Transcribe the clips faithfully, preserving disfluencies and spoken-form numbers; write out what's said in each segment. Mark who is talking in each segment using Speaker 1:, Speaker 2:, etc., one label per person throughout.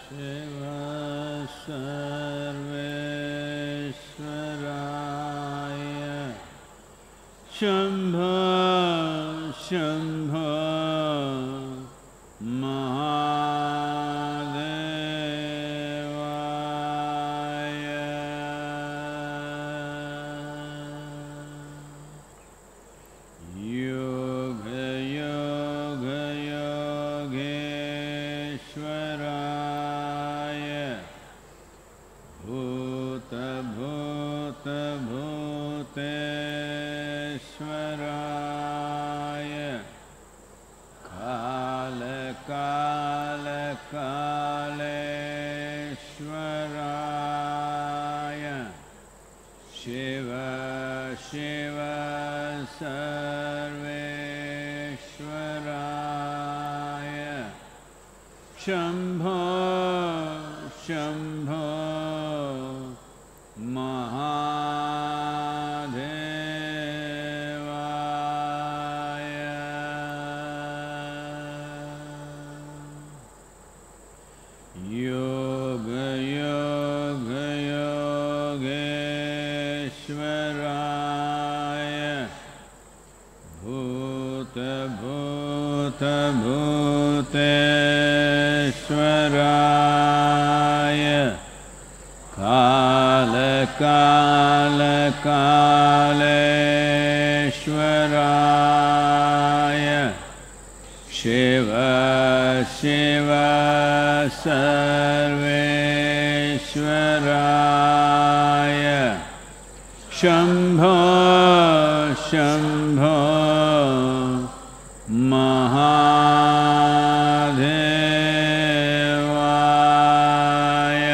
Speaker 1: शिव सर्वेश्वराय शंभो शंभो शंभो शंभो महादेवाय योग योग योगेश्वराय भूत भूत भूतेश्वराय काल काल कालेश्वराय शिव शिव सर्वेश्वराय शंभो शंभो महादेवाय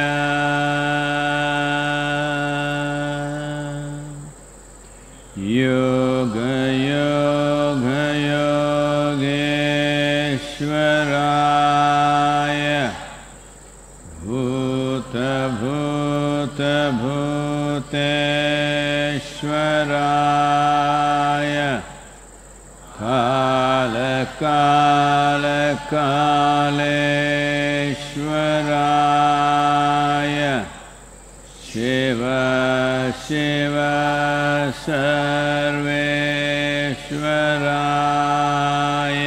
Speaker 1: योग योग योगेश्वराय भूत भूत भूतेश्वराय काल काल कालेश्वराय शिव शिव सर्वेश्वराय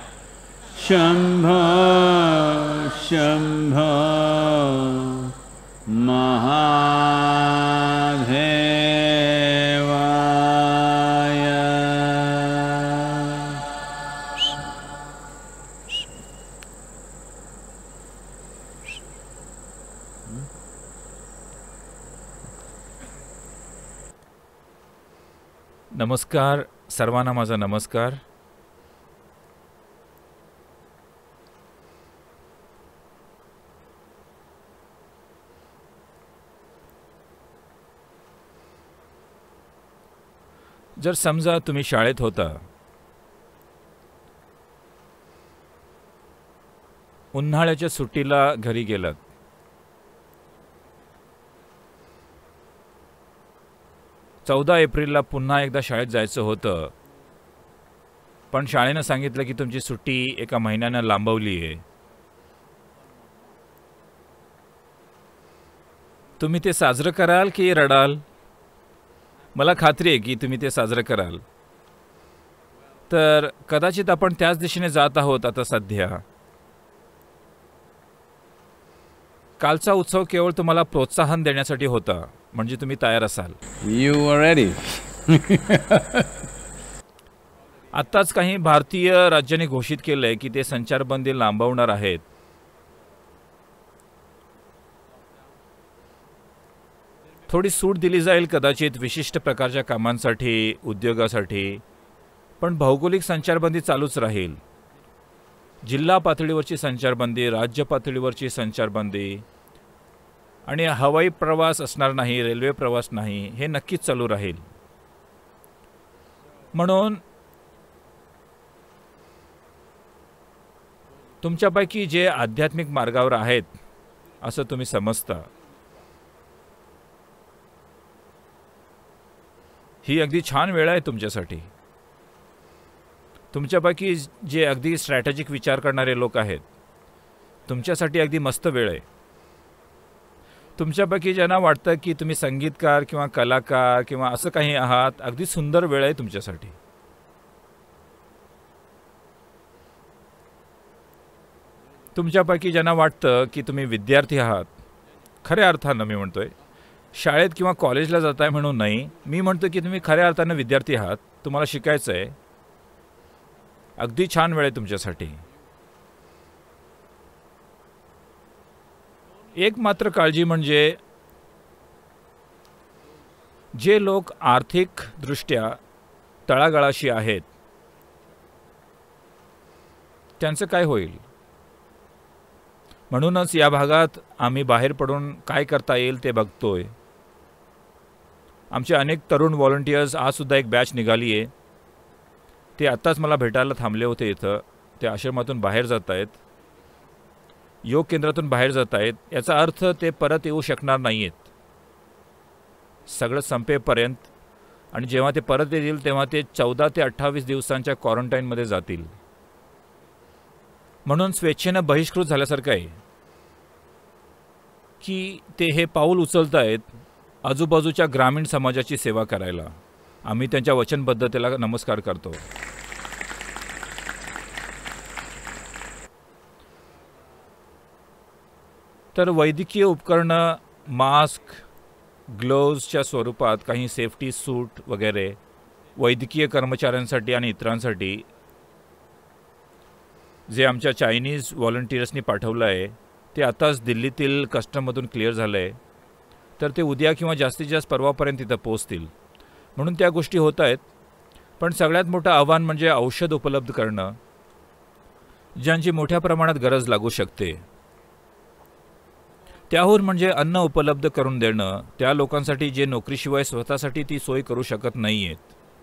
Speaker 1: शंभो शंभो महादेवाय
Speaker 2: नमस्कार सर्वांना, माझा नमस्कार. जर समजा तुम्ही शाळेत होता, उन्हाळ्याच्या सुट्टीला घरी गेलात, चौदा एप्रिलला पुन्हा एकदा शाळेत जायचं होतं, पण शाळेनं सांगितलं की तुमची सुट्टी एका महिन्यानं लांबवली आहे. तुम्ही ते साजरं कराल की रडाल? मला खात्री आहे की तुम्ही ते साजरं कराल. तर कदाचित आपण त्याच दिशेने जात आहोत आता सध्या. कालचा उत्सव केवळ तुम्हाला प्रोत्साहन देण्यासाठी होता, म्हणजे तुम्ही तयार असाल.
Speaker 1: You were ready.
Speaker 2: आत्ताच काही भारतीय राज्यांनी घोषित केलंय की ते संचारबंदी लांबवणार आहेत. थोडी सूट दिली जाईल कदाचित विशिष्ट प्रकारच्या कामांसाठी, उद्योगासाठी, पण भौगोलिक संचारबंदी चालूच राहील. जिल्हा पातळीवरची संचारबंदी, राज्य पातळीवरची संचारबंदी आणि हवाई प्रवास असणार नाही, रेल्वे प्रवास नाही, हे नक्कीच चालू राहील. म्हणून तुमच्यापैकी जे आध्यात्मिक मार्गावर आहेत असं तुम्ही समजता, ही अगदी छान वेळ आहे तुमच्यासाठी. तुमच्यापैकी जे अगदी स्ट्रॅटेजिक विचार करणारे लोक आहेत, तुमच्यासाठी अगदी मस्त वेळ आहे. तुमच्यापैकी ज्यांना वाटतं की तुम्ही संगीतकार किंवा कलाकार किंवा असं काही आहात, अगदी सुंदर वेळ आहे तुमच्यासाठी. तुमच्यापैकी ज्यांना वाटतं की तुम्ही विद्यार्थी आहात, खऱ्या अर्थानं मी म्हणतोय, शाळेत किंवा कॉलेजला जाताय म्हणून नाही, मी म्हणतो की तुम्ही खऱ्या अर्थानं विद्यार्थी आहात, तुम्हाला शिकायचं आहे, अगदी छान वेळ आहे तुमच्यासाठी. एक मात्र काळजी म्हणजे जे लोक आर्थिकदृष्ट्या तळागाळाशी आहेत त्यांचं काय होईल. म्हणूनच या भागात आम्ही बाहेर पडून काय करता येईल ते बघतोय. आमचे अनेक तरुण व्हॉलंटियर्स आजसुद्धा एक बॅच निघाली आहे. ते आत्ताच मला भेटायला थांबले होते इथं. ते आश्रमातून बाहेर जात आहेत, योग केंद्रातून बाहेर जात आहेत. याचा अर्थ ते परत येऊ शकणार नाही आहेत सगळं संपेपर्यंत. आणि जेव्हा ते परत येतील तेव्हा ते चौदा ते अठ्ठावीस दिवसांच्या क्वारंटाईनमध्ये जातील. म्हणून स्वेच्छेनं बहिष्कृत झाल्यासारखं आहे की ते हे पाऊल उचलत आहेत आजूबाजूच्या ग्रामीण समाजाची सेवा करायला. आम्ही त्यांच्या वचनबद्धतेला नमस्कार करतो. तर वैद्यकीय उपकरणं, मास्क, ग्लोव्जच्या स्वरूपात काही सेफ्टी सूट वगैरे वैद्यकीय कर्मचाऱ्यांसाठी आणि इतरांसाठी जे आमच्या चायनीज व्हॉलंटियर्सनी पाठवलं आहे ते आताच दिल्लीतील कस्टममधून क्लिअर झालं आहे. तर ते उद्या किंवा जास्तीत जास्त परवापर्यंत इथं पोहोचतील. म्हणून त्या गोष्टी होत आहेत. पण सगळ्यात मोठं आव्हान म्हणजे औषध उपलब्ध करणं, ज्यांची मोठ्या प्रमाणात गरज लागू शकते. त्याहून म्हणजे अन्न उपलब्ध करून देणं त्या लोकांसाठी जे नोकरीशिवाय स्वतःसाठी ती सोय करू शकत नाही आहेत.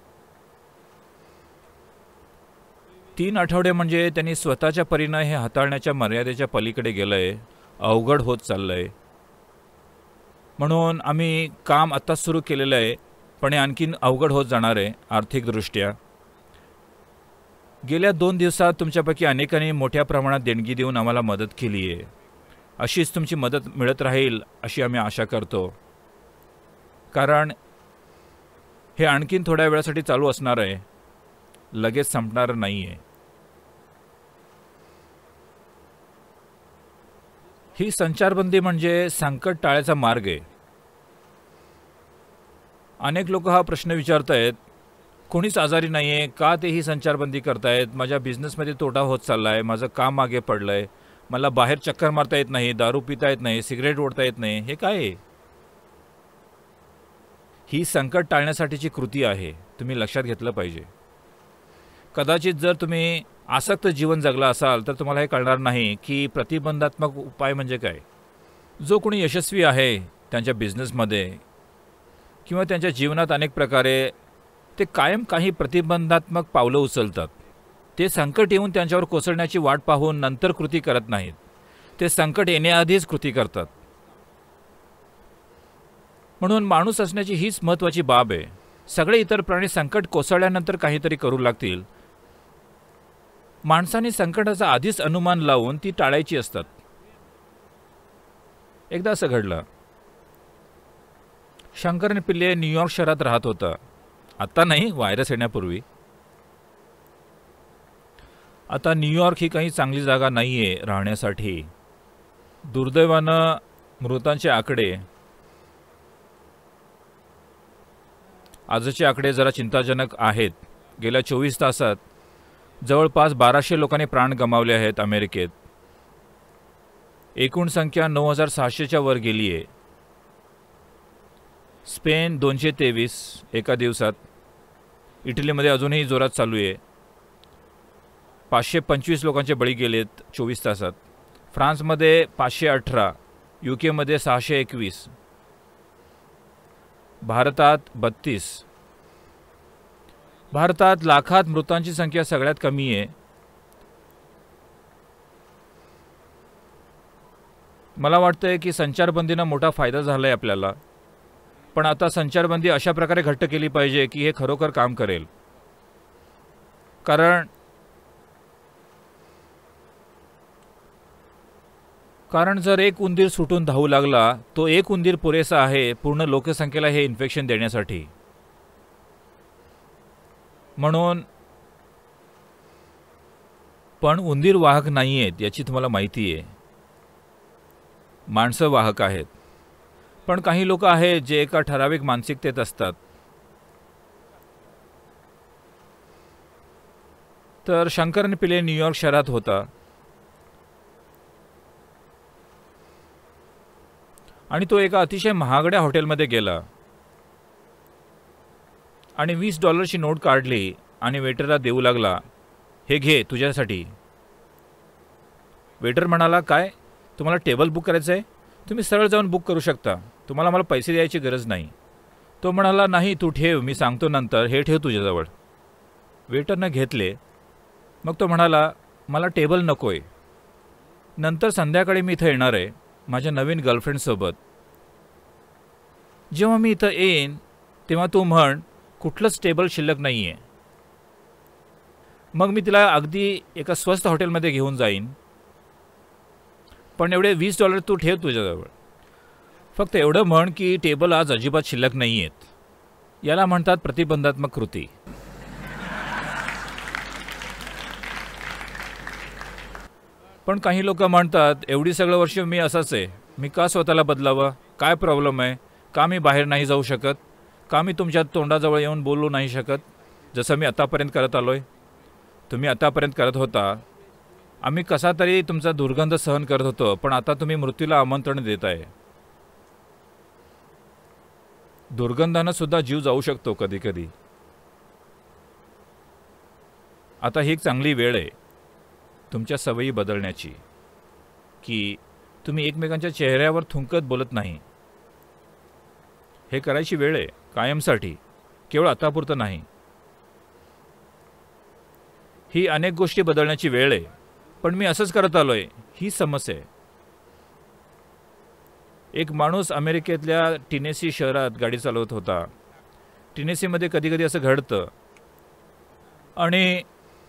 Speaker 2: तीन आठवडे म्हणजे त्यांनी स्वतःच्या परीनं हे हाताळण्याच्या मर्यादेच्या पलीकडे गेलं आहे, अवघड होत चाललं आहे. म्हणून आम्ही काम आत्ताच सुरू केलेलं आहे, पण हे आणखीन अवघड होत जाणार आहे आर्थिकदृष्ट्या. गेल्या दोन दिवसात तुमच्यापैकी अनेकांनी मोठ्या प्रमाणात देणगी देऊन आम्हाला मदत केली आहे. अशीच तुमची मदत मिळत राहील अशी आम्ही आशा करतो. कारण हे आणखीन थोड्या वेळासाठी चालू असणार आहे, लगेच संपणार नाही आहे. ही संचारबंदी म्हणजे संकट टाळायचा मार्ग आहे. अनेक लोक हा प्रश्न विचारत आहेत, कोणीच आजारी नाही आहे का ते ही संचारबंदी करतायत, माझ्या बिझनेसमध्ये तोटा होत चालला आहे, माझं काम मागे पडलं आहे, मला बाहेर चक्कर मारता येत नाही, दारू पिता येत नाही, सिगरेट ओढता येत नाही, हे काय आहे. ही संकट टाळण्यासाठीची कृती आहे, तुम्ही लक्षात घेतलं पाहिजे. कदाचित जर तुम्ही आसक्त जीवन जगला असाल तर तुम्हाला हे कळणार नाही की प्रतिबंधात्मक उपाय म्हणजे काय. जो कोणी यशस्वी आहे त्यांच्या बिझनेसमध्ये किंवा त्यांच्या जीवनात अनेक प्रकारे ते कायम काही प्रतिबंधात्मक पावलं उचलतात. ते संकट येऊन त्यांच्यावर कोसळण्याची वाट पाहून नंतर कृती करत नाहीत, ते संकट येण्याआधीच कृती करतात. म्हणून माणूस असण्याची हीच महत्त्वाची बाब आहे. सगळे इतर प्राणी संकट कोसळल्यानंतर काहीतरी करू लागतील. माणसाने संकटाचा आधीच अनुमान लावून ती टाळायची असतात. एकदा असं घडलं. शंकरन पिल्ले न्यूयॉर्क शहरात राहत होता. आता नाही, व्हायरस येण्यापूर्वी. आता न्यूयॉर्क ही काही चांगली जागा नाही आहे राहण्यासाठी. दुर्दैवानं मृतांचे आकडे, आजचे आकडे जरा चिंताजनक आहेत. गेल्या चोवीस तासात जवळपास बाराशे लोकांनी प्राण गमावले आहेत अमेरिकेत. एकूण संख्या नऊ हजार सहाशेच्या वर गेली आहे. स्पेन दोनशे तेवीस एका दिवसात. इटलीमध्ये अजूनही जोरात चालू आहे. पाचशे पंचवीस लोकांचे बळी गेलेत चोवीस तासात. फ्रान्समध्ये पाचशे अठरा, यू केमध्ये सहाशे एकवीस, भारतात बत्तीस. भारतात लाखात मृतांची संख्या सगळ्यात कमी आहे. मला वाटतंय की संचारबंदीनं मोठा फायदा झाला आहे आपल्याला. पण आता संचारबंदी अशा प्रकारे घट्ट केली पाहिजे की हे खरोखर काम करेल. कारण कारण जर एक उंदीर सुटून धावू लागला, तो एक उंदीर पुरेसा आहे पूर्ण लोकसंख्येला हे इन्फेक्शन देण्यासाठी. म्हणून पण उंदीर वाहक नाही आहेत याची तुम्हाला माहिती आहे. माणसं वाहक आहेत. पण काही लोक आहेत जे एका ठराविक मानसिकतेत असतात. तर शंकरन पिले न्यूयॉर्क शहरात होता आणि तो एका अतिशय महागड्या हॉटेलमध्ये गेला आणि वीस डॉलरची नोट काढली आणि वेटरला देऊ लागला. हे घे तुझ्यासाठी. वेटर म्हणाला, काय तुम्हाला टेबल बुक करायचं आहे? तुम्ही सरळ जाऊन बुक करू शकता, तुम्हाला मला पैसे द्यायची गरज नाही. तो म्हणाला, नाही तू ठेव, मी सांगतो नंतर, हे ठेव तुझ्याजवळ. वेटरनं घेतले. मग तो म्हणाला, मला टेबल नको आहे, नंतर संध्याकाळी मी इथं येणार आहे माझ्या नवीन गर्लफ्रेंडसोबत. जेव्हा मी इथं येईन तेव्हा तू म्हण कुठलंच टेबल शिल्लक नाही आहे. मग मी तिला अगदी एका स्वस्त हॉटेलमध्ये घेऊन जाईन, पण एवढे वीस डॉलर तू ठेव तुझ्याजवळ. फक्त एवढं म्हण की टेबल आज अजिबात शिल्लक नाही आहेत. याला म्हणतात प्रतिबंधात्मक कृती. पण काही लोक म्हणतात, एवढी सगळं वर्ष मी असाच आहे, मी का स्वतःला बदलावं? काय प्रॉब्लेम आहे? का मी बाहेर नाही जाऊ शकत? का मी तुमच्या तोंडाजवळ येऊन बोलू नाही शकत जसं मी आतापर्यंत करत आलोय? तुम्ही आतापर्यंत करत होता. आम्ही कसा तरी तुमचा दुर्गंध सहन करत होतो, पण आता तुम्ही मृत्यूला आमंत्रण देत आहे. दुर्गंधानं सुद्धा जीव जाऊ शकतो कधी कधी. आता ही एक चांगली वेळ आहे तुमच्या सवयी बदलण्याची, की तुम्ही एकमेकांच्या चेहऱ्यावर थुंकत बोलत नाही. हे करायची वेळ आहे कायमसाठी, केवळ आतापुरतं नाही. ही अनेक गोष्टी बदलण्याची वेळ आहे, पण मी असंच करत आलोय ही समस्या आहे. एक माणूस अमेरिकेतल्या टेनेसी शहरात गाडी चालवत होता. टेनेसीमध्ये कधी कधी असं घडतं आणि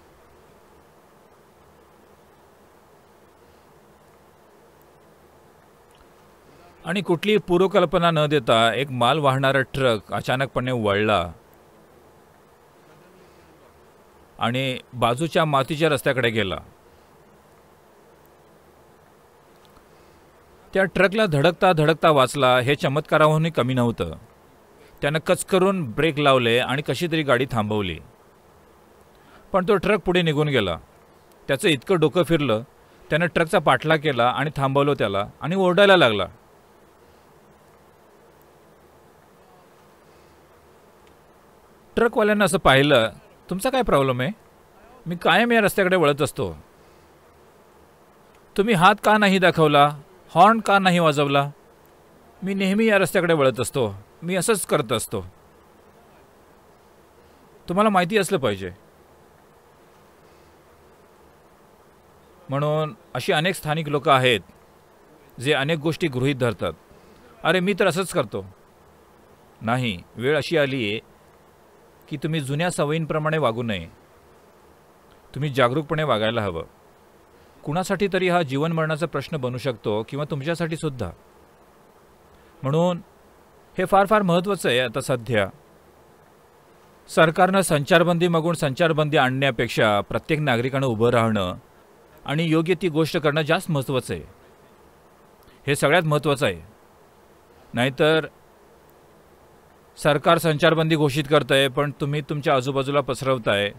Speaker 2: आणि कुठलीही पूर्वकल्पना न देता एक माल वाहणारा ट्रक अचानकपणे वळला आणि बाजूच्या मातीच्या रस्त्याकडे गेला. त्या ट्रकला धडकता धडकता वाचला हे चमत्काराहूनही कमी नव्हतं. त्यानं कचकरून ब्रेक लावले आणि कशी तरी गाडी थांबवली. पण तो ट्रक पुढे निघून गेला. त्याचं इतकं डोकं फिरलं, त्यानं ट्रकचा पाठलाग केला आणि थांबवलं त्याला आणि ओरडायला लागला. ट्रकवाल्यांना असं पाहिलं, तुमचा काय प्रॉब्लेम आहे? मी कायम या रस्त्याकडे वळत असतो. तुम्ही हात का नाही दाखवला? हॉर्न का नाही वाजवला? मी नेहमी या रस्त्याकडे वळत असतो, मी असंच करत असतो. तुम्हाला माहिती असलं पाहिजे. म्हणून अशी अनेक स्थानिक लोक आहेत जे अनेक गोष्टी गृहीत धरतात. अरे मी तर असंच करतो. नाही, वेळ अशी आली आहे की तुम्ही जुन्या सवयींप्रमाणे वागू नये. तुम्ही जागरूकपणे वागायला हवं. कुणासाठी तरी हा जीवन मरणाचा प्रश्न बनू शकतो किंवा तुमच्यासाठी सुद्धा. म्हणून हे फार फार महत्त्वाचं आहे. आता सध्या सरकारनं संचारबंदी मागून संचारबंदी आणण्यापेक्षा प्रत्येक नागरिकानं उभं राहणं आणि योग्य ती गोष्ट करणं जास्त महत्त्वाचं आहे. हे सगळ्यात महत्त्वाचं आहे. नाहीतर सरकार संचारबंदी घोषित करतंय पण तुम्ही तुमच्या आजूबाजूला पसरवताय,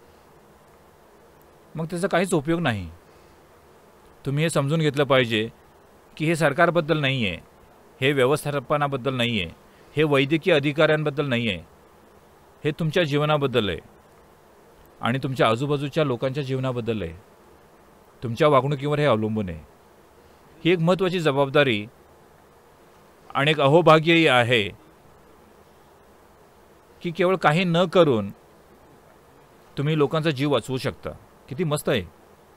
Speaker 2: मग त्याचा काहीच उपयोग नाही. तुम्ही हे समजून घेतलं पाहिजे की हे सरकारबद्दल नाही आहे, हे व्यवस्थापनाबद्दल नाही आहे, हे वैद्यकीय अधिकाऱ्यांबद्दल नाही आहे, हे तुमच्या जीवनाबद्दल आहे आणि तुमच्या आजूबाजूच्या लोकांच्या जीवनाबद्दल आहे. तुमच्या वागणुकीवर हे अवलंबून आहे. ही एक महत्त्वाची जबाबदारी आणि एक अहोभाग्यही आहे की केवळ काही न करून तुम्ही लोकांचा जीव वाचवू शकता. किती मस्त आहे.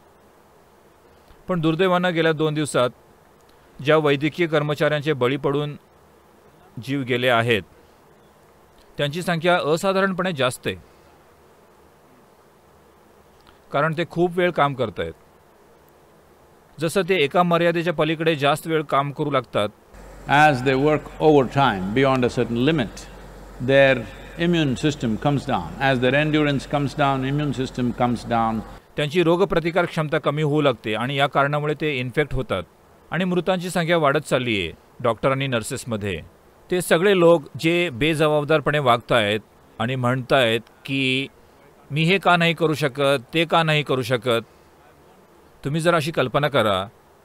Speaker 2: पण दुर्दैवानं गेल्या दोन दिवसात ज्या वैद्यकीय कर्मचाऱ्यांचे बळी पडून जीव गेले आहेत त्यांची संख्या असाधारणपणे जास्त आहे. कारण ते खूप वेळ काम करत आहेत. जसं ते एका मर्यादेच्या पलीकडे जास्त वेळ काम करू लागतात,
Speaker 1: as they work overtime beyond a certain limit, their immune system comes down. As their endurance comes down, immune system comes down.
Speaker 2: त्यांची रोगप्रतिकार क्षमता कमी होऊ लागते आणि या कारणामुळे ते इन्फेक्ट होतात आणि मृतांची संख्या वाढत चालली आहे डॉक्टर आणि नर्सेसमध्ये. ते सगळे लोक जे बेजबाबदारपणे वागतायत आणि म्हणतायत की मी हे का नाही करू शकत, ते का नाही करू शकत. तुम्ही जर अशी कल्पना करा,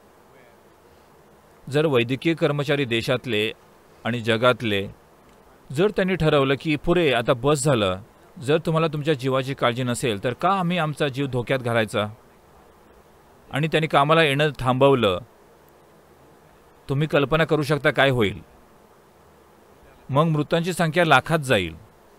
Speaker 2: जर वैद्यकीय कर्मचारी देशातले आणि जगातले जर त्यांनी ठरवलं की पुरे आता बस झालं, जर तुम्हाला तुमच्या जीवाची काळजी नसेल तर का आम्ही आमचा जीव धोक्यात घालायचा, आणि त्यांनी कामाला येणं थांबवलं, तुम्ही कल्पना करू शकता काय होईल. मग मृतांची संख्या लाखात जाईल.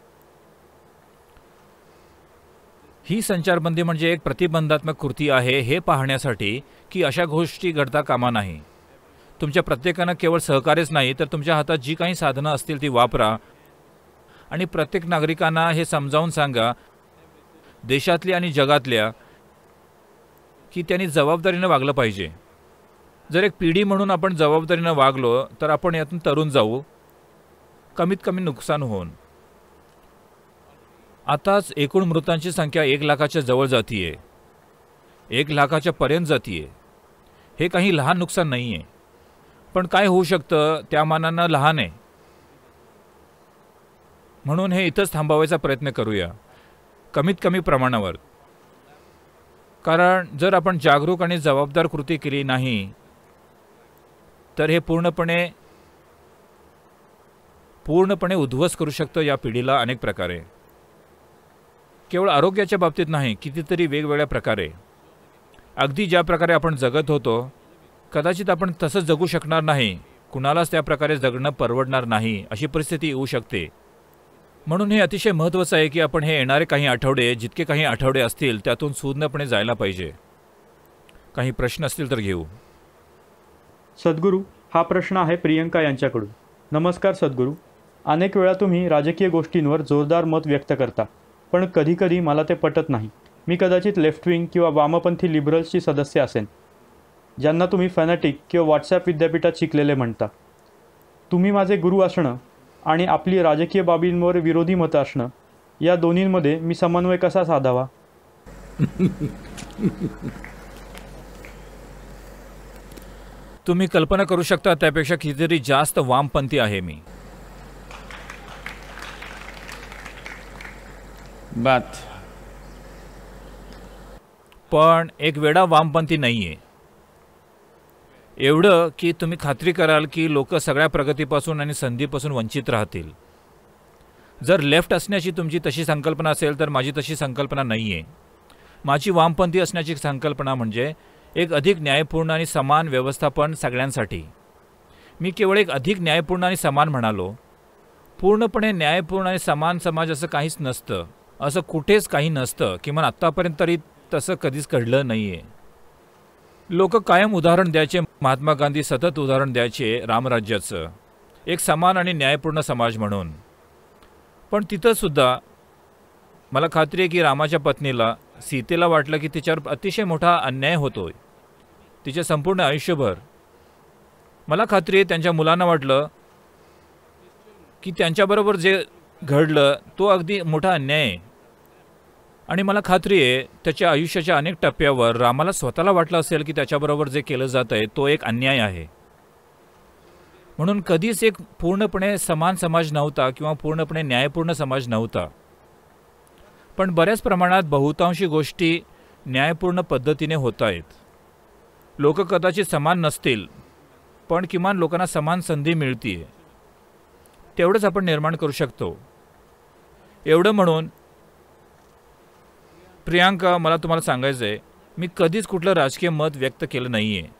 Speaker 2: ही संचारबंदी म्हणजे एक प्रतिबंधात्मक कृती आहे हे पाहण्यासाठी की अशा गोष्टी घडता कामा नाही. तुमच्या प्रत्येकानं केवळ सहकार्यच नाही तर तुमच्या हातात जी काही साधनं असतील ती वापरा आणि प्रत्येक नागरिकांना हे समजावून सांगा, देशातल्या आणि जगातल्या, की त्यांनी जबाबदारीनं वागलं पाहिजे. जर एक पिढी म्हणून आपण जबाबदारीनं वागलो तर आपण यातून तरुण जाऊ, कमीत कमी नुकसान होऊन. आताच एकूण मृतांची संख्या एक लाखाच्या जवळ जातीये, एक लाखाच्या पर्यंत जातीये. हे काही लहान नुकसान नाही आहे, पण काय होऊ शकतं त्या मानानं लहान आहे. म्हणून हे इथंच थांबवायचा प्रयत्न करूया, कमीत कमी प्रमाणावर. कारण जर आपण जागरूक आणि जबाबदार कृती केली नाही तर हे पूर्णपणे पूर्णपणे उद्ध्वस्त करू शकतं या पिढीला अनेक प्रकारे. केवळ आरोग्याच्या बाबतीत नाही, कितीतरी वेगवेगळ्या प्रकारे. अगदी ज्या प्रकारे आपण जगत होतो कदाचित आपण तसं जगू शकणार नाही, कुणालाच त्या प्रकारे जगणं परवडणार नाही, अशी परिस्थिती येऊ शकते. म्हणून हे अतिशय महत्त्वाचं आहे की आपण हे येणारे काही आठवडे, जितके काही आठवडे असतील त्यातून सूज्ञपणे जायला पाहिजे. काही प्रश्न असतील तर घेऊ.
Speaker 3: सद्गुरू, हा प्रश्न आहे प्रियंका यांच्याकडून. नमस्कार सद्गुरू, अनेक वेळा तुम्ही राजकीय गोष्टींवर जोरदार मत व्यक्त करता, पण कधीकधी मला ते पटत नाही. मी कदाचित लेफ्ट विंग किंवा वामपंथी लिबरल्सची सदस्य असेन, ज्यांना तुम्ही फॅनॅटिक किंवा व्हॉट्सॲप विद्यापीठात शिकलेले म्हणता. तुम्ही माझे गुरु असणं आणि आपली राजकीय बाबींवर विरोधी मतं असणं, या दोन्हींमध्ये मी समन्वय कसा साधावा?
Speaker 2: तुम्ही कल्पना करू शकता त्यापेक्षा कितीतरी जास्त वामपंथी आहे मी.
Speaker 1: But
Speaker 2: पण एक वेडा वामपंथी नाहीये. एवढं की तुम्ही खात्री कराल की लोक सगळ्या प्रगतीपासून आणि संधीपासून वंचित राहतील. जर लेफ्ट असण्याची तुमची तशी संकल्पना असेल तर माझी तशी संकल्पना नाहीये. माझी वामपंथी असण्याची संकल्पना म्हणजे एक अधिक न्यायपूर्ण आणि समान व्यवस्थापन सगळ्यांसाठी. मी केवळ एक अधिक न्यायपूर्ण आणि समान म्हणालो. पूर्णपणे न्यायपूर्ण आणि समान समाज असं काहीच नसतं, असं कुठेच काही नसतं, किमान आत्तापर्यंत तरी तसं कधीच घडलं नाहीये. लोक कायम उदाहरण द्यायचे, महात्मा गांधी सतत उदाहरण द्यायचे रामराज्याचं, एक समान आणि न्यायपूर्ण समाज म्हणून. पण तिथंसुद्धा मला खात्री आहे की रामाच्या पत्नीला सीतेला वाटलं की तिच्यावर अतिशय मोठा अन्याय होतोय तिच्या संपूर्ण आयुष्यभर. मला खात्री आहे त्यांच्या मुलांना वाटलं की त्यांच्याबरोबर जे घडलं तो अगदी मोठा अन्याय आहे. आणि मला खात्री आहे त्याच्या आयुष्याच्या अनेक टप्प्यावर रामाला स्वतःला वाटलं असेल की त्याच्याबरोबर जे केलं जात आहे तो एक अन्याय आहे. म्हणून कधीच एक पूर्णपणे समान समाज नव्हता किंवा पूर्णपणे न्यायपूर्ण समाज नव्हता. पण बऱ्याच प्रमाणात बहुतांशी गोष्टी न्यायपूर्ण पद्धतीने होत आहेत. लोक कदाचित समान नसतील, पण किमान लोकांना समान संधी मिळतीये, तेवढंच आपण निर्माण करू शकतो. एवढं म्हणून प्रियांका, मला तुम्हाला सांगायचं आहे, मी कधीच कुठलं राजकीय मत व्यक्त केलं नाही आहे.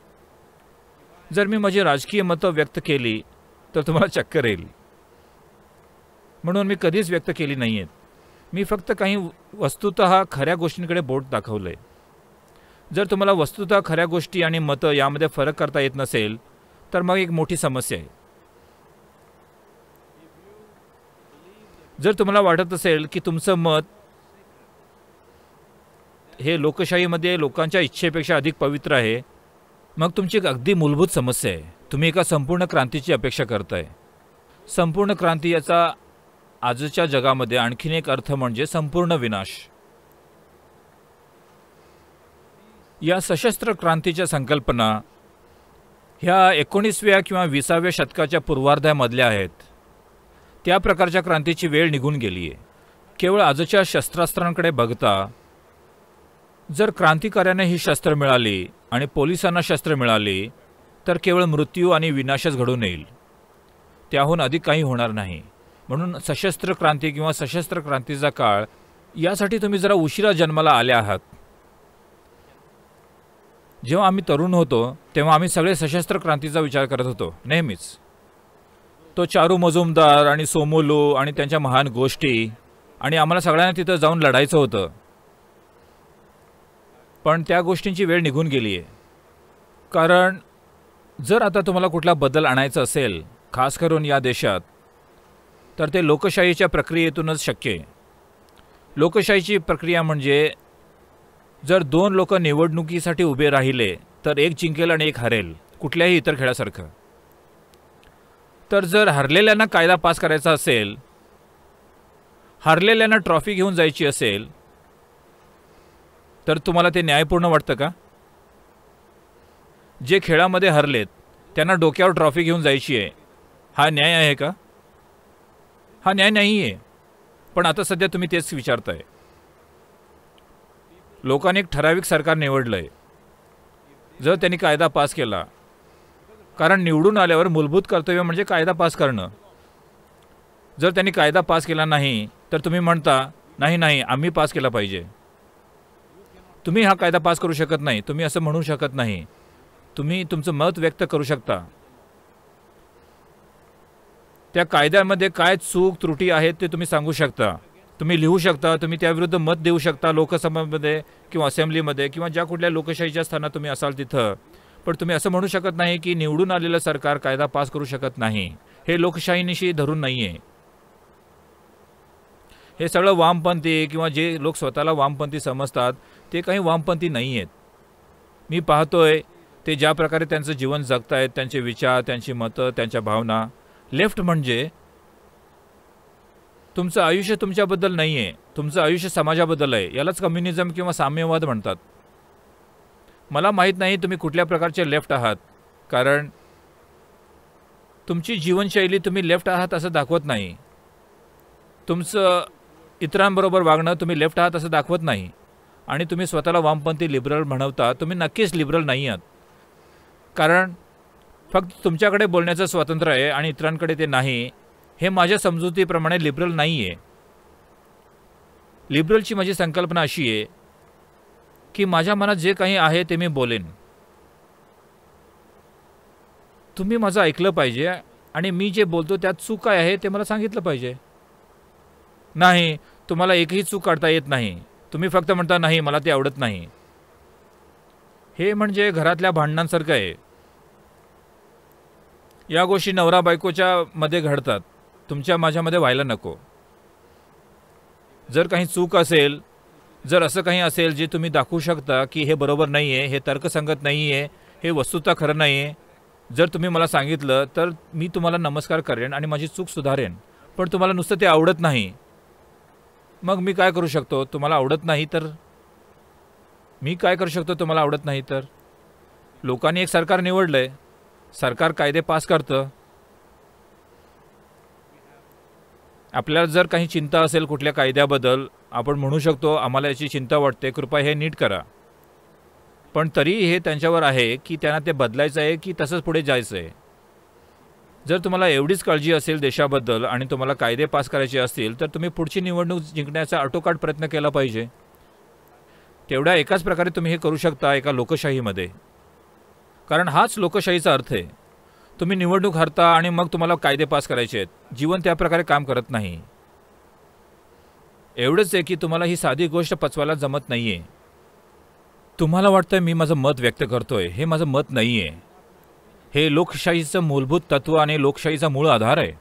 Speaker 2: जर मी माझी राजकीय मतं व्यक्त केली तर तुम्हाला चक्कर येईल. म्हणून मी कधीच व्यक्त केली नाही आहेत. मी फक्त काही वस्तुतः खऱ्या गोष्टींकडे बोट दाखवलं आहे. जर तुम्हाला वस्तुतः खऱ्या गोष्टी आणि मतं यामध्ये फरक करता येत नसेल तर मग एक मोठी समस्या आहे. जर तुम्हाला वाटत असेल की तुमचं मत हे लोकशाहीमध्ये लोकांच्या इच्छेपेक्षा अधिक पवित्र आहे मग तुमची एक अगदी मूलभूत समस्या आहे. तुम्ही एका संपूर्ण क्रांतीची अपेक्षा करताय. संपूर्ण क्रांती याचा आजच्या जगामध्ये आणखीन एक अर्थ म्हणजे संपूर्ण विनाश. या सशस्त्र क्रांतीच्या संकल्पना ह्या एकोणीसव्या किंवा विसाव्या शतकाच्या पूर्वार्धामधल्या आहेत. त्या प्रकारच्या क्रांतीची वेळ निघून गेली आहे. केवळ आजच्या शस्त्रास्त्रांकडे बघता जर क्रांतिकार्याने ही शस्त्र मिळाली आणि पोलिसांना शस्त्र मिळाली तर केवळ मृत्यू आणि विनाशच घडून येईल. त्याहून अधिक काही होणार नाही. म्हणून सशस्त्र क्रांती किंवा सशस्त्र क्रांतीचा काळ यासाठी तुम्ही जरा उशिरा जन्माला आल्या आहात. जेव्हा आम्ही तरुण होतो तेव्हा आम्ही सगळे सशस्त्र क्रांतीचा विचार करत होतो नेहमीच. तो चारू मजुमदार आणि सोमोलू आणि त्यांच्या महान गोष्टी आणि आम्हाला सगळ्यांना तिथं जाऊन लढायचं होतं. पण त्या गोष्टींची वेळ निघून गेली आहे. कारण जर आता तुम्हाला कुठला बदल आणायचा असेल खास करून या देशात तर ते लोकशाहीच्या प्रक्रियेतूनच शक्य आहे. लोकशाहीची प्रक्रिया म्हणजे जर दोन लोक निवडणुकीसाठी उभे राहिले तर एक जिंकेल आणि एक हरेल, कुठल्याही इतर खेळासारखं. तर जर हरलेल्यांना कायदा पास करायचा असेल, हरलेल्यांना ट्रॉफी घेऊन जायची असेल तर तुम्हाला ते न्यायपूर्ण वाटतं का? जे खेळामध्ये हरलेत त्यांना डोक्यावर ट्रॉफी घेऊन जायची आहे, हा न्याय आहे का? हा न्याय नाही आहे. पण आता सध्या तुम्ही तेच विचारताय. लोकांनी एक ठराविक सरकार निवडलंय. जर त्यांनी कायदा पास केला, कारण निवडून आल्यावर मूलभूत कर्तव्य म्हणजे कायदा पास करणं. जर त्यांनी कायदा पास केला नाही तर तुम्ही म्हणता नाही नाही आम्ही पास केला पाहिजे. तुम्ही हा कायदा पास करू शकत नाही. तुम्ही असं म्हणू शकत नाही. तुम्ही तुमचं मत व्यक्त करू शकता. त्या कायद्यामध्ये काय चूक त्रुटी आहेत ते तुम्ही सांगू शकता. तुम्ही लिहू शकता. तुम्ही त्याविरुद्ध मत देऊ शकता लोकसभेमध्ये किंवा असेंब्लीमध्ये किंवा ज्या कुठल्या लोकशाहीच्या स्थानात तुम्ही असाल तिथं. पण तुम्ही असं म्हणू शकत नाही की निवडून आलेलं सरकार कायदा पास करू शकत नाही. हे लोकशाहीनिशी धरून नाही आहे. हे सगळं वामपंथी किंवा जे लोक स्वतःला वामपंथी समजतात ते काही वामपंथी नाही आहेत. मी पाहतोय ते ज्या प्रकारे त्यांचं जीवन जगतायत, त्यांचे विचार, त्यांची मतं, त्यांच्या भावना. लेफ्ट म्हणजे तुमचं आयुष्य तुमच्याबद्दल नाही आहे, तुमचं आयुष्य समाजाबद्दल आहे. यालाच कम्युनिझम किंवा साम्यवाद म्हणतात. मला माहीत नाही तुम्ही कुठल्या प्रकारचे लेफ्ट आहात, कारण तुमची जीवनशैली तुम्ही लेफ्ट आहात असं दाखवत नाही. तुमचं इतरांबरोबर वागणं तुम्ही लेफ्ट आहात असं दाखवत नाही. आणि तुम्ही स्वतःला वामपंथी लिबरल म्हणवता. तुम्ही नक्कीच लिबरल नाही आहात. कारण फक्त तुमच्याकडे बोलण्याचं स्वातंत्र्य आहे आणि इतरांकडे ते नाही. हे माझ्या समजुतीप्रमाणे लिबरल नाही आहे. लिबरलची माझी संकल्पना अशी आहे की माझ्या मनात जे काही आहे ते मी बोलेन. तुम्ही माझं ऐकलं पाहिजे आणि मी जे बोलतो त्यात चूक काय आहे ते मला सांगितलं पाहिजे. नाही, तुम्हाला एकही चूक काढता येत नाही. तुम्ही फक्त म्हणता नाही मला ते आवडत नाही. हे म्हणजे घरातल्या भांडणांसारखं आहे. या गोष्टी नवरा बायकोच्या मध्ये घडतात. तुमच्या माझ्यामध्ये व्हायला नको. जर काही चूक असेल, जर असं काही असेल जे तुम्ही दाखवू शकता की हे बरोबर नाही आहे, हे तर्कसंगत नाही आहे, हे वस्तुतः खरं नाही आहे, जर तुम्ही मला सांगितलं तर मी तुम्हाला नमस्कार करेन आणि माझी चूक सुधारेन. पण तुम्हाला नुसतं ते आवडत नाही, मग मी काय करू शकतो? तुम्हाला आवडत नाही तर मी काय करू शकतो? तुम्हाला आवडत नाही तर लोकांनी एक सरकार निवडलंय. सरकार कायदे पास करतं. आपल्याला जर काही चिंता असेल कुठल्या कायद्याबद्दल, आपण म्हणू शकतो आम्हाला याची चिंता वाटते, कृपया हे नीट करा. पण तरी हे त्यांच्यावर आहे की त्यांना ते बदलायचं आहे की तसंच पुढे जायचं आहे. जर तुम्हाला एवढीच काळजी असेल देशाबद्दल आणि तुम्हाला कायदे पास करायचे असतील तर तुम्ही पुढची निवडणूक जिंकण्याचा आटोकाट प्रयत्न केला पाहिजे. तेवढ्या एकाच प्रकारे तुम्ही हे करू शकता एका लोकशाहीमध्ये. कारण हाच लोकशाहीचा अर्थ आहे. तुम्ही निवडणूक हरता आणि मग तुम्हाला कायदे पास करायचे आहेत. जीवन त्या प्रकारे काम करत नाही. एवढंच आहे की तुम्हाला ही साधी गोष्ट पचवायला जमत नाही आहे. तुम्हाला वाटतं मी माझं मत व्यक्त करतोय. हे माझं मत नाही आहे. हे लोकशाहीचं मूलभूत तत्व आणि लोकशाहीचा मूळ आधार आहे.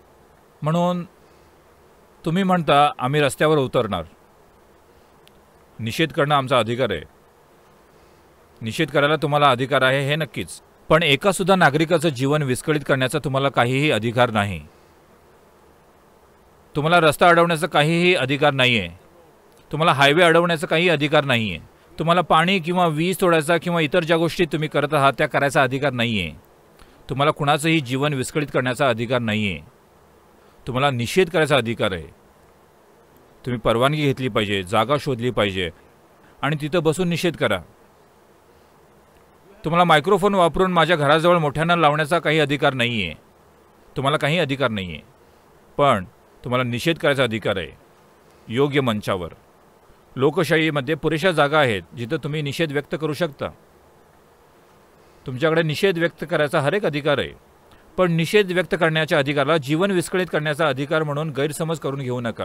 Speaker 2: म्हणून तुम्ही म्हणता आम्ही रस्त्यावर उतरणार. निषेध करणं आमचा अधिकार आहे. निषेध करायला तुम्हाला अधिकार आहे हे नक्कीच, पण एका सुद्धा नागरिकाचं जीवन विस्कळीत करण्याचा तुम्हाला काहीही अधिकार नाही. तुम्हाला रस्ता अडवण्याचा काहीही अधिकार नाही आहे. तुम्हाला हायवे अडवण्याचा काही अधिकार नाही आहे. तुम्हाला पाणी किंवा वीज तोडायचा किंवा इतर ज्या गोष्टी तुम्ही करत आहात त्या करायचा अधिकार नाही आहे. तुम्हाला कुणाचंही जीवन विस्कळीत करण्याचा अधिकार नाही आहे. तुम्हाला निषेध करायचा अधिकार आहे. तुम्ही परवानगी घेतली पाहिजे, जागा शोधली पाहिजे आणि तिथं बसून निषेध करा. तुम्हाला मायक्रोफोन वापरून माझ्या घराजवळ मोठ्यानं लावण्याचा काही अधिकार नाही आहे. तुम्हाला काही अधिकार नाही आहे, पण तुम्हाला निषेध करायचा अधिकार आहे योग्य मंचावर. लोकशाहीमध्ये पुरेशा जागा आहेत जिथं तुम्ही निषेध व्यक्त करू शकता. तुमच्याकडे निषेध व्यक्त करायचा हर एक अधिकार आहे, पण निषेध व्यक्त करण्याच्या अधिकाराला जीवन विस्कळीत करण्याचा अधिकार म्हणून गैरसमज करून घेऊ नका.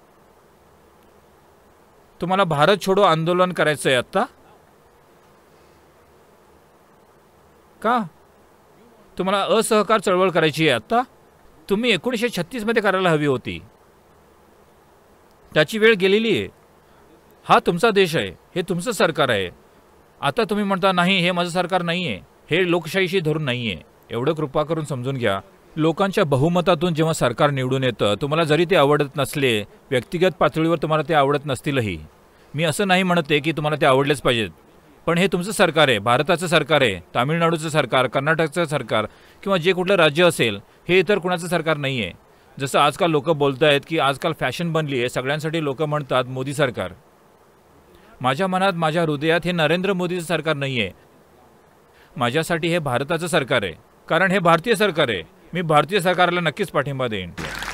Speaker 2: तुम्हाला भारत छोडो आंदोलन करायचं आहे आत्ता का? तुम्हाला असहकार चळवळ करायची आहे आत्ता? तुम्ही एकोणीसशे छत्तीसमध्ये करायला हवी होती. त्याची वेळ गेलेली आहे. हा तुमचा देश आहे, हे तुमचं सरकार आहे. आता तुम्ही म्हणता नाही हे माझं सरकार नाही आहे, हे लोकशाहीशी धरून नाही आहे. एवढं कृपा करून समजून घ्या, लोकांच्या बहुमतातून जेव्हा सरकार निवडून येतं, तुम्हाला जरी ते आवडत नसले, व्यक्तिगत पातळीवर तुम्हाला ते आवडत नसतीलही, मी असं नाही म्हणते की तुम्हाला ते आवडलेच पाहिजेत, पण हे तुमचं सरकार आहे, भारताचं सरकार आहे, तामिळनाडूचं सरकार, कर्नाटकचं सरकार किंवा जे कुठलं राज्य असेल, हे इतर कुणाचं सरकार नाही आहे. जसं आजकाल लोक बोलत आहेत की आजकाल फॅशन बनली आहे, सगळ्यांसाठी लोक म्हणतात मोदी सरकार. माझ्या मनात, माझ्या हृदयात हे नरेंद्र मोदीचं सरकार नाही आहे. माझ्यासाठी हे भारताचं सरकार आहे, कारण हे भारतीय सरकार आहे. मी भारतीय सरकारला नक्कीच पाठिंबा देईन.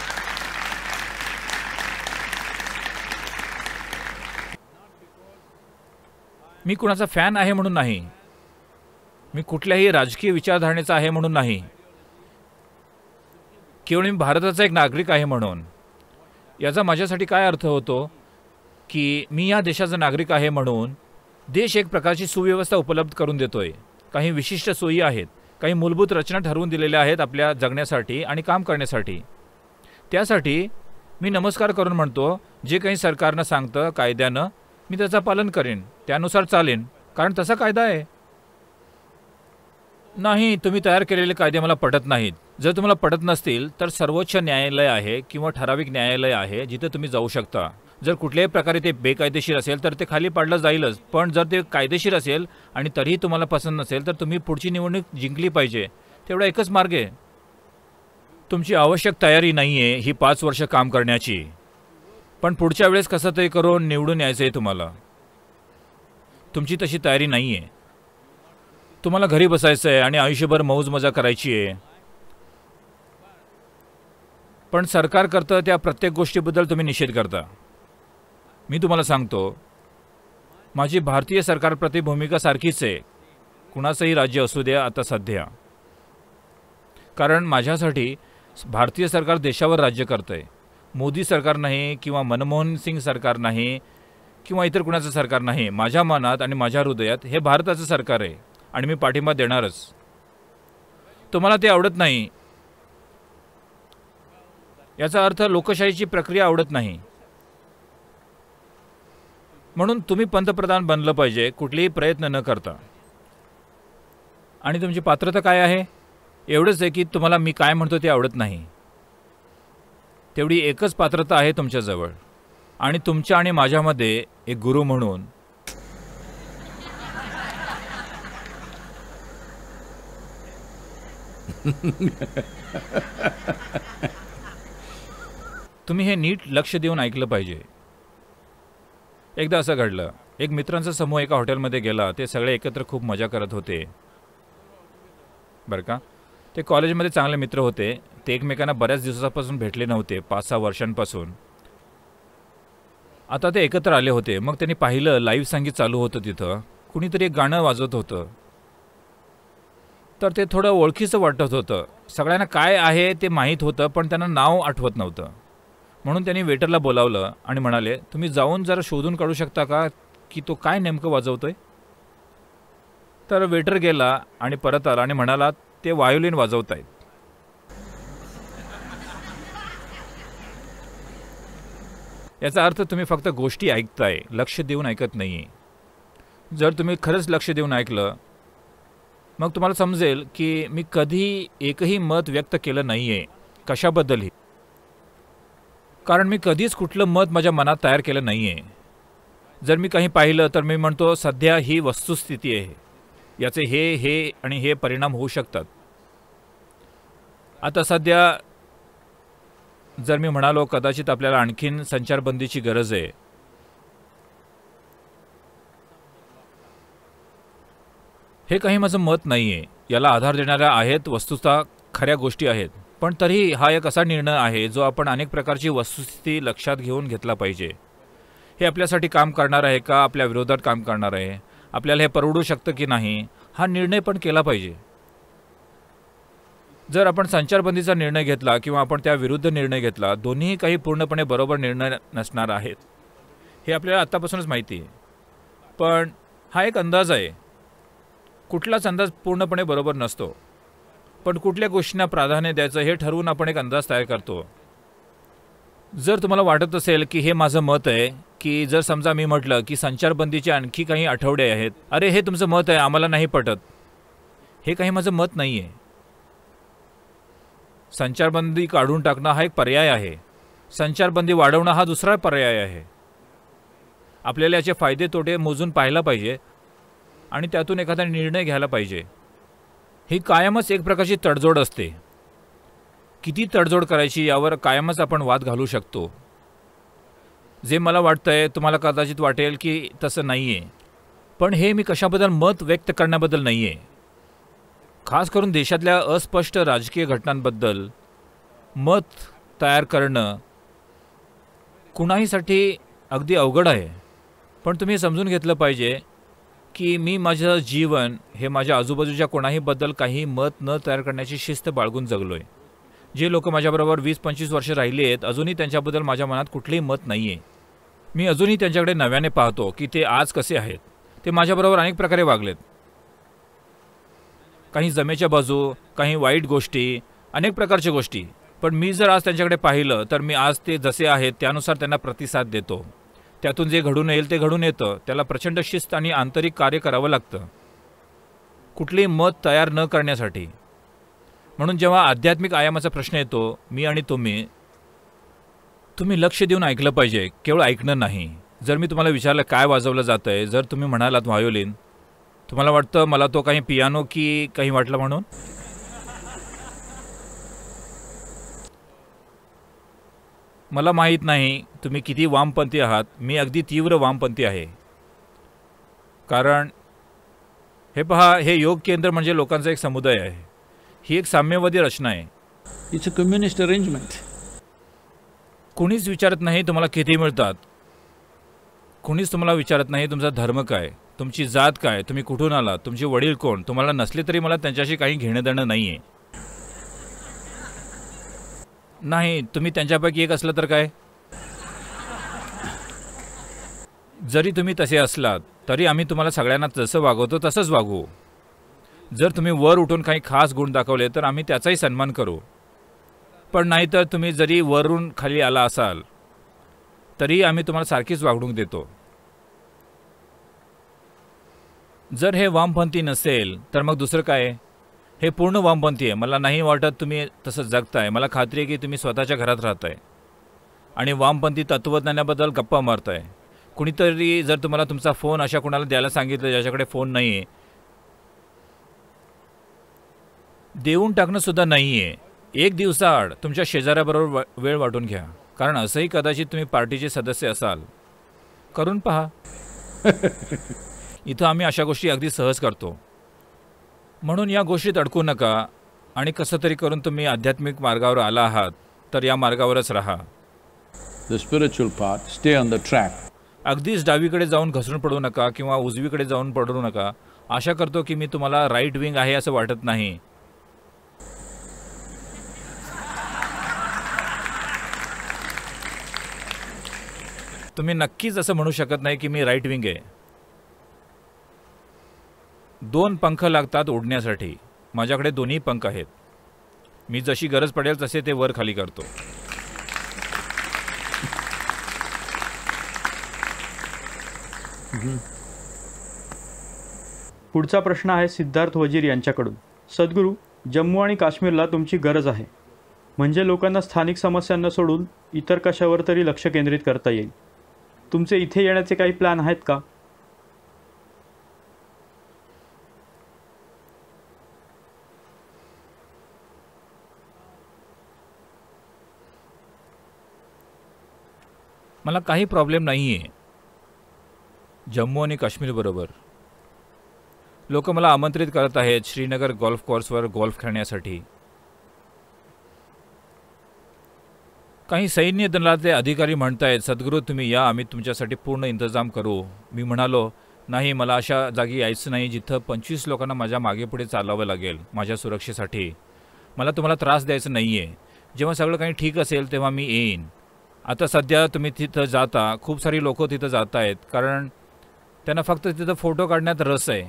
Speaker 2: मी कुणाचा फॅन आहे म्हणून नाही, मी कुठल्याही राजकीय विचारधारणेचा आहे म्हणून नाही, केवळ मी भारताचा एक नागरिक आहे म्हणून. याचा माझ्यासाठी काय अर्थ होतो की मी या देशाचा नागरिक आहे म्हणून देश एक प्रकारची सुव्यवस्था उपलब्ध करून देतोय. काही विशिष्ट सोयी आहेत, काही मूलभूत रचना ठरवून दिलेल्या आहेत आपल्या जगण्यासाठी आणि काम करण्यासाठी. त्यासाठी मी नमस्कार करून म्हणतो, जे काही सरकारनं सांगतं कायद्यानं मी त्याचं पालन करेन, त्यानुसार चालेन, कारण तसा कायदा आहे. नाही, तुम्ही तयार केलेले कायदे मला पटत नाहीत. जर तुम्हाला पटत नसतील तर सर्वोच्च न्यायालय आहे किंवा ठराविक न्यायालय आहे जिथे तुम्ही जाऊ शकता. जर कुठल्याही प्रकारे ते बेकायदेशीर असेल तर ते खाली पाडलं जाईलच, पण जर ते कायदेशीर असेल आणि तरीही तुम्हाला पसंत नसेल तर तुम्ही पुढची निवडणूक जिंकली पाहिजे. तेवढा एकच मार्ग आहे. तुमची आवश्यक तयारी नाही आहे ही पाच वर्ष काम करण्याची, पण पुढच्या वेळेस कसं तरी करून निवडून यायचं आहे तुम्हाला. तुमची तशी तयारी नाही आहे. तुम्हाला घरी बसायचं आहे आणि आयुष्यभर मौज मजा करायची आहे, पण सरकार करतं त्या प्रत्येक गोष्टीबद्दल तुम्ही निषेध करता. मी तुम्हाला सांगतो, माझी भारतीय सरकारप्रती भूमिका सारखीच आहे, कुणाचंही राज्य असू द्या आता सध्या. कारण माझ्यासाठी भारतीय सरकार देशावर राज्य करतंय. मोदी सरकार नाही किंवा मनमोहन सिंग सरकार नाही किंवा इतर कुणाचं सरकार नाही. माझ्या मनात आणि माझ्या हृदयात हे भारताचं सरकार आहे आणि मी पाठिंबा देणारच. तुम्हाला ते आवडत नाही याचा अर्थ लोकशाहीची प्रक्रिया आवडत नाही, म्हणून तुम्ही पंतप्रधान बनलं पाहिजे कुठलेही प्रयत्न न करता. आणि तुमची पात्रता काय आहे? एवढंच आहे की तुम्हाला मी काय म्हणतो ते आवडत नाही. तेवढी एकच पात्रता आहे तुमच्याजवळ, आणि तुमच्या आणि माझ्यामध्ये एक गुरु म्हणून तुम्ही हे नीट लक्ष देऊन ऐकलं पाहिजे. एकदा असं घडलं, एक मित्रांचा समूह एका हॉटेलमध्ये गेला. ते सगळे एकत्र खूप मजा करत होते बरं का. ते कॉलेजमध्ये चांगले मित्र होते. ते एकमेकांना बऱ्याच दिवसापासून भेटले नव्हते, पाच सहा वर्षांपासून. आता ते एकत्र आले होते. मग त्यांनी पाहिलं लाईव्ह संगीत चालू होतं तिथं. कुणीतरी एक गाणं वाजवत होतं. तर ते थोडं ओळखीचं वाटत होतं. सगळ्यांना काय आहे ते माहीत होतं, पण त्यांना नाव आठवत नव्हतं. म्हणून त्यांनी वेटरला बोलावलं आणि म्हणाले, तुम्ही जाऊन जरा शोधून काढू शकता का की तो काय नेमकं वाजवतोय? तर वेटर गेला आणि परत आला आणि म्हणाला, ते व्हायोलिन वाजवतायत. याचा अर्थ तुम्ही फक्त गोष्टी ऐकताय, लक्ष देऊन ऐकत नाही आहे. जर तुम्ही खरंच लक्ष देऊन ऐकलं मग तुम्हाला समजेल की मी कधी एकही मत व्यक्त केलं नाही आहे कशाबद्दलही, कारण मी कधीच कुठलं मत माझ्या मनात तयार केलं नाही आहे. जर मी काही पाहिलं तर मी म्हणतो सध्या ही वस्तुस्थिती आहे, याचे हे हे आणि हे परिणाम होऊ शकतात. आता सध्या जर मी म्हणालो कदाचित आपल्याला आणखीन संचारबंदीची गरज आहे, हे काही माझं मत नाही आहे. याला आधार देणाऱ्या आहेत, वस्तुतः खऱ्या गोष्टी आहेत. पण तरीही हा एक असा निर्णय आहे जो आपण अनेक प्रकारची वस्तुस्थिती लक्षात घेऊन घेतला पाहिजे. हे आपल्यासाठी काम करणार आहे का, आपल्या विरोधात काम करणार आहे, आपल्याला हे परवडू शकतं की नाही, हा निर्णय पण केला पाहिजे. जर आपण संचारबंदीचा निर्णय घेतला किंवा आपण त्या विरुद्ध निर्णय घेतला, दोन्हीही काही पूर्णपणे बरोबर निर्णय नसणार आहेत, हे आपल्याला आत्तापासूनच माहिती आहे. पण हा एक अंदाज आहे. कुठलाच अंदाज पूर्णपणे बरोबर नसतो, पण कुठल्या गोष्टींना प्राधान्य द्यायचं हे ठरवून आपण एक अंदाज तयार करतो. जर तुम्हाला वाटत असेल की हे माझं मत आहे, की जर समजा मी म्हटलं की संचारबंदीचे आणखी काही आठवडे आहेत, अरे हे तुमचं मत आहे, आम्हाला नाही पटत, हे काही माझं मत नाही आहे. संचारबंदी काढून टाकणं हा एक पर्याय आहे, संचारबंदी वाढवणं हा दुसरा पर्याय आहे. आपल्याला याचे फायदे तोटे मोजून पाहायला पाहिजे आणि त्यातून एखादा निर्णय घ्यायला पाहिजे. ही कायमच एक प्रकारची तडजोड असते. किती तडजोड करायची यावर कायमच आपण वाद घालू शकतो. जे मला वाटतंय तुम्हाला कदाचित वाटेल की तसं नाही आहे, पण हे मी कशाबद्दल मत व्यक्त करण्याबद्दल नाही आहे. खास करून देशातल्या अस्पष्ट राजकीय घटनांबद्दल मत तयार करणं कुणाहीसाठी अगदी अवघड आहे. पण तुम्ही समजून घेतलं पाहिजे की मी माझं जीवन हे माझ्या आजूबाजूच्या कोणाहीबद्दल काही मत न तयार करण्याची शिस्त बाळगून जगलो आहे. जे लोक माझ्याबरोबर वीस पंचवीस वर्ष राहिले आहेत, अजूनही त्यांच्याबद्दल माझ्या मनात कुठलेही मत नाही आहे. मी अजूनही त्यांच्याकडे नव्याने पाहतो की ते आज कसे आहेत. ते माझ्याबरोबर अनेक प्रकारे वागलेत, काही जमेच्या बाजू, काही वाईट गोष्टी, अनेक प्रकारच्या गोष्टी. पण मी जर आज त्यांच्याकडे पाहिलं तर मी आज ते जसे आहेत त्यानुसार त्यांना प्रतिसाद देतो. त्यातून जे घडून येईल ते घडून येतं. त्याला प्रचंड शिस्त आणि आंतरिक कार्य करावं लागतं कुठलेही मत तयार न करण्यासाठी. म्हणून जेव्हा आध्यात्मिक आयामाचा प्रश्न येतो, मी आणि तुम्ही तुम्ही लक्ष देऊन ऐकलं पाहिजे, केवळ ऐकणं नाही. जर मी तुम्हाला विचारलं काय वाजवलं जातं आहे, जर तुम्ही म्हणालात व्हायोलिन, तुम्हाला वाटतं मला तो काही पियानो की काही वाटलं म्हणून? मला माहीत नाही तुम्ही किती वामपंथी आहात. मी अगदी तीव्र वामपंथी आहे. कारण हे पहा, हे योग केंद्र म्हणजे लोकांचा एक समुदाय आहे. ही एक साम्यवादी रचना आहे.
Speaker 1: It's a communist arrangement. कुणीच
Speaker 2: विचारत नाही तुम्हाला किती मिळतात, कुणीच तुम्हाला विचारत नाही तुमचा धर्म काय, तुमची जात काय, तुम्ही कुठून आलात, तुमचे वडील कोण. तुम्हाला नसले तरी मला त्यांच्याशी काही घेणं देणं नाही आहे. नाही, तुम्ही त्यांच्यापैकी एक असलं तर काय, जरी तुम्ही तसे असलात तरी आम्ही तुम्हाला सगळ्यांना जसं वागवतो तसंच वागवू. जर तुम्ही वर उठून काही खास गुण दाखवले तर आम्ही त्याचाही सन्मान करू. पण नाहीतर तुम्ही जरी वरून खाली आला असाल तरी आम्ही तुम्हाला सारखीच वागणूक देतो. जर हे वामपंथी नसेल तर मग दुसरं काय? हे पूर्ण वामपंथी आहे. मला नाही वाटत तुम्ही तसं जगताय. मला खात्री आहे की तुम्ही स्वतःच्या घरात राहताय आणि वामपंथी तत्त्वज्ञानाबद्दल गप्पा मारताय. कुणीतरी जर तुम्हाला तुमचा फोन अशा कोणाला द्यायला सांगितलं ज्याच्याकडे फोन नाही आहे, देऊन टाकणं सुद्धा नाही आहे. एक दिवसाआड तुमच्या शेजाऱ्याबरोबर वेळ वाटून घ्या. कारण असंही कदाचित तुम्ही पार्टीचे सदस्य असाल. करून पहा. इथं आम्ही अशा गोष्टी अगदी सहज करतो. म्हणून या गोष्टीत अडकू नका आणि कसं तरी करून तुम्ही आध्यात्मिक मार्गावर आला आहात तर या मार्गावरच राहा.
Speaker 1: The spiritual path, stay on the track.
Speaker 2: अगदीच डावीकडे जाऊन घसरून पडू नका किंवा उजवीकडे जाऊन पडू नका. आशा करतो की मी तुम्हाला राईट विंग आहे असं वाटत नाही. तुम्ही नक्कीच असं म्हणू शकत नाही की मी राईट विंग आहे. दोन पंख लागतात उडण्यासाठी. माझ्याकडे दोन्ही पंख आहेत. मी जशी गरज पडेल तसे ते वर खाली करतो.
Speaker 3: पुढचा प्रश्न आहे सिद्धार्थ वजीर यांच्याकडून. सद्गुरू, जम्मू आणि काश्मीरला तुमची गरज आहे, म्हणजे लोकांना स्थानिक समस्यांना सोडून इतर कशावर तरी लक्ष केंद्रित करता येईल. तुमचे इथे येण्याचे काही प्लॅन आहेत का?
Speaker 2: मला काही प्रॉब्लेम नाही आहे जम्मू आणि काश्मीरबरोबर. लोक मला आमंत्रित करत आहेत श्रीनगर गोल्फ कोर्सवर गोल्फ खेळण्यासाठी. काही सैन्य दलातले अधिकारी म्हणतायत, सद्गुरू तुम्ही या, आम्ही तुमच्यासाठी पूर्ण इंतजाम करू. मी म्हणालो, नाही, मला अशा जागी यायचं नाही जिथं पंचवीस लोकांना माझ्या मागे पुढे चालावं लागेल माझ्या सुरक्षेसाठी. मला तुम्हाला त्रास द्यायचा नाही आहे. जेव्हा सगळं काही ठीक असेल तेव्हा मी येईन. आता सध्या तुम्ही तिथं जाता, खूप सारी लोक तिथं जात आहेत कारण त्यांना फक्त तिथं फोटो काढण्यात रस आहे.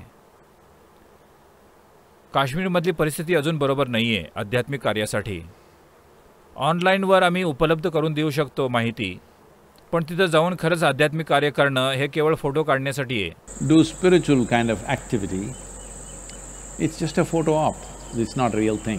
Speaker 2: काश्मीरमधली परिस्थिती अजून बरोबर नाही आहे आध्यात्मिक कार्यासाठी. ऑनलाईनवर आम्ही उपलब्ध करून देऊ शकतो माहिती, पण तिथं जाऊन खरंच आध्यात्मिक कार्य करणं हे केवळ फोटो काढण्यासाठी आहे.
Speaker 1: Do spiritual kind of activity, it's just a photo op, it's not real thing.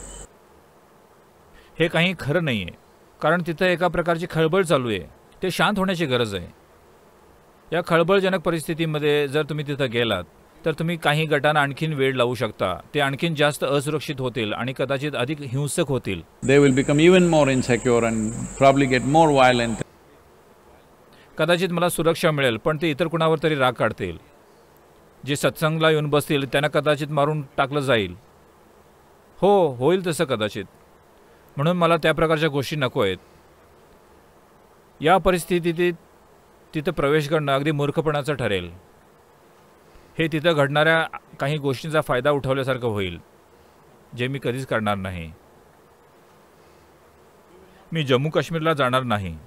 Speaker 2: हे काही खरं नाही आहे, कारण तिथं एका प्रकारची खळबळ चालू आहे. ते शांत होण्याची गरज आहे. या खळबळजनक परिस्थितीमध्ये जर तुम्ही तिथं गेलात तर तुम्ही काही गटांना आणखीन वेळ लावू शकता. ते आणखीन जास्त असुरक्षित होतील आणि कदाचित अधिक हिंसक होतील.
Speaker 1: They will become even more insecure and probably get more violent.
Speaker 2: कदाचित मला सुरक्षा मिळेल, पण ते इतर कुणावर तरी राग काढतील. जे सत्संगला येऊन बसतील त्यांना कदाचित मारून टाकलं जाईल. हो, होईल तसं कदाचित. म्हणून मला त्या प्रकारच्या गोष्टी नको आहेत. या परिस्थितीत तिथं प्रवेश करणं अगदी मूर्खपणाचं ठरेल. हे तिथं घडणाऱ्या काही गोष्टींचा फायदा उठवल्यासारखं होईल, जे मी कधीच करणार नाही. मी जम्मू काश्मीरला जाणार नाही.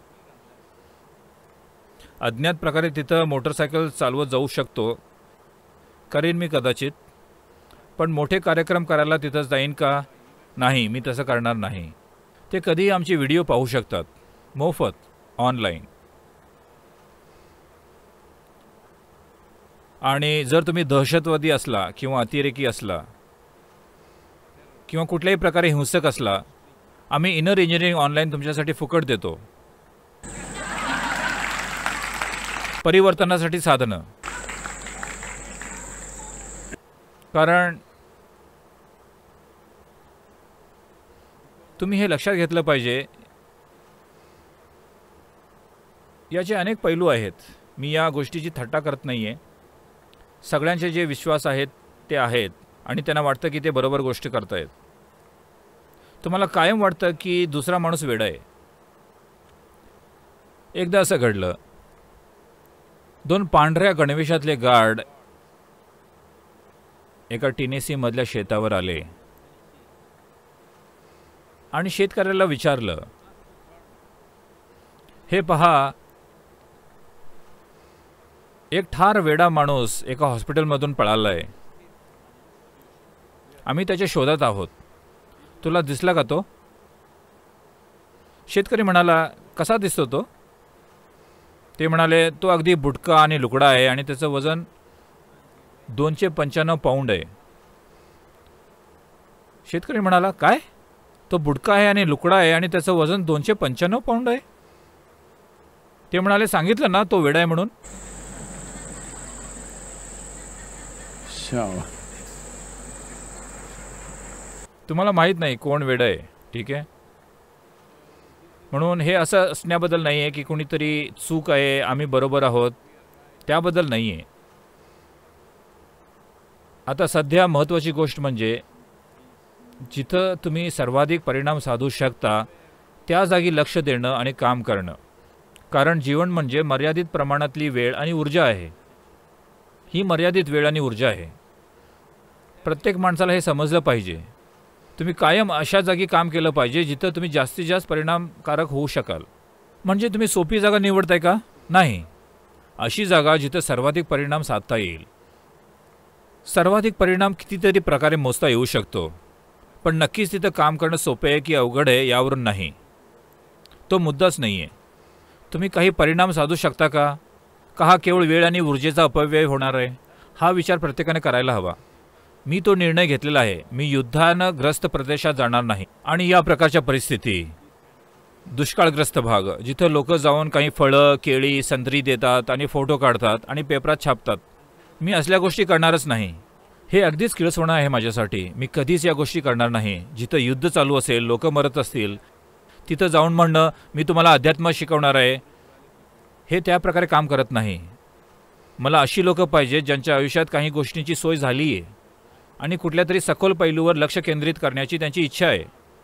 Speaker 2: अज्ञात प्रकारे तिथं मोटरसायकल चालवत जाऊ शकतो, करीन मी कदाचित, पण मोठे कार्यक्रम करायला तिथं जाईन का? नाही, मी तसं करणार नाही. ते कधीही आमचे व्हिडिओ पाहू शकतात मोफत ऑनलाईन. आणि जर तुम्ही दहशतवादी असला किंवा अतिरेकी असला किंवा कुठल्याही प्रकारे हिंसक असला, आम्ही इनर इंजिनिअरिंग ऑनलाईन तुमच्यासाठी फुकट देतो. परिवर्तनासाठी साधनं. कारण तुम्ही हे लक्षात घेतलं पाहिजे, याचे अनेक पैलू आहेत. मी या गोष्टीची थट्टा करत नाही आहे. सगळ्यांचे जे विश्वास आहेत ते आहेत आणि त्यांना वाटतं की ते बरोबर गोष्ट करतायत. तुम्हाला कायम वाटतं की दुसरा माणूस वेडा आहे. एकदा असं घडलं, दोन पांढऱ्या गणवेशातले गार्ड एका टेनेसीमधल्या शेतावर आले आणि शेतकऱ्याला विचारलं, हे पहा, एक ठार वेडा माणूस एका हॉस्पिटलमधून पळाला आहे. आम्ही त्याच्या शोधात आहोत. तुला दिसला का तो? शेतकरी म्हणाला, कसा दिसतो तो? ते म्हणाले, तो अगदी बुटका आणि लुकडा आहे आणि त्याचं वजन दोनशे पंच्याण्णव पाऊंड आहे. शेतकरी म्हणाला, काय? तो बुटका आहे आणि लुकडा आहे आणि त्याचं वजन दोनशे पंच्याण्णव पाऊंड आहे? ते म्हणाले, सांगितलं ना तो वेडा आहे म्हणून. तुम्हाला माहीत नाही कोण वेडा आहे, ठीक आहे? म्हणून हे असं असण्याबद्दल नाही आहे की कोणीतरी चूक आहे, आम्ही बरोबर आहोत, त्याबद्दल नाही आहे. आता सध्या महत्त्वाची गोष्ट म्हणजे जिथं तुम्ही सर्वाधिक परिणाम साधू शकता त्या जागी लक्ष देणं आणि काम करणं. कारण जीवन म्हणजे मर्यादित प्रमाणातली वेळ आणि ऊर्जा आहे. ही मर्यादित वेळ आणि ऊर्जा आहे. प्रत्येक माणसाला हे समजलं पाहिजे. तुम्ही कायम अशा जागी काम केलं पाहिजे जिथं तुम्ही जास्तीत जास्त परिणामकारक होऊ शकाल. म्हणजे तुम्ही सोपी जागा निवडताय का? नाही, अशी जागा जिथं सर्वाधिक परिणाम साधता येईल. सर्वाधिक परिणाम कितीतरी प्रकारे मोजता येऊ शकतो, पण नक्कीच तिथं काम करणं सोपे आहे की अवघड आहे यावरून नाही. तो मुद्दाच नाही आहे. तुम्ही काही परिणाम साधू शकता का? का हा केवळ वेळ आणि ऊर्जेचा अपव्यय होणार आहे? हा विचार प्रत्येकाने करायला हवा. मी तो निर्णय घेतलेला आहे. मी युद्धानं ग्रस्त प्रदेशात जाणार नाही. आणि या प्रकारच्या परिस्थिती, दुष्काळग्रस्त भाग जिथं लोक जाऊन काही फळं, केळी, संत्री देतात आणि फोटो काढतात आणि पेपरात छापतात, मी असल्या गोष्टी करणारच नाही. हे अगदीच किळसवाणं आहे माझ्यासाठी. मी कधीच या गोष्टी करणार नाही. जिथं युद्ध चालू असेल, लोक मरत असतील, तिथं जाऊन म्हणणं मी तुम्हाला अध्यात्म शिकवणार आहे, हे त्या प्रकारे काम करत नाही. मला अशी लोक पाहिजेत ज्यांच्या आयुष्यात काही गोष्टींची सोय झाली आहे आणि कुठल्या तरी सखोल पैलूवर लक्ष केंद्रित करण्याची त्यांची इच्छा आहे,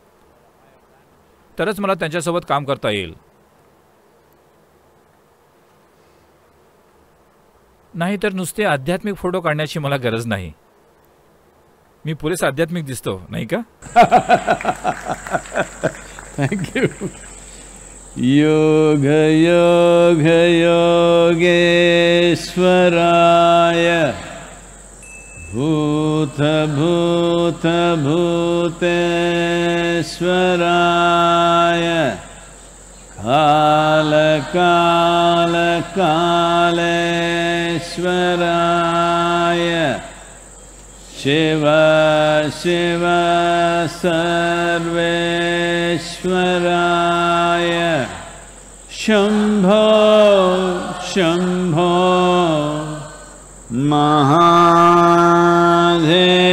Speaker 2: तरच मला त्यांच्यासोबत काम करता येईल. नाहीतर नुसते आध्यात्मिक फोटो काढण्याची मला गरज नाही. मी पुरेसा आध्यात्मिक दिसतो, नाही का?
Speaker 1: Thank you. योग योग योगेश्वराय भूत भूत भूतेश्वराय काल काल कालेश्वराय शिव शिव सर्वेश्वराय शंभो शंभो महादेव.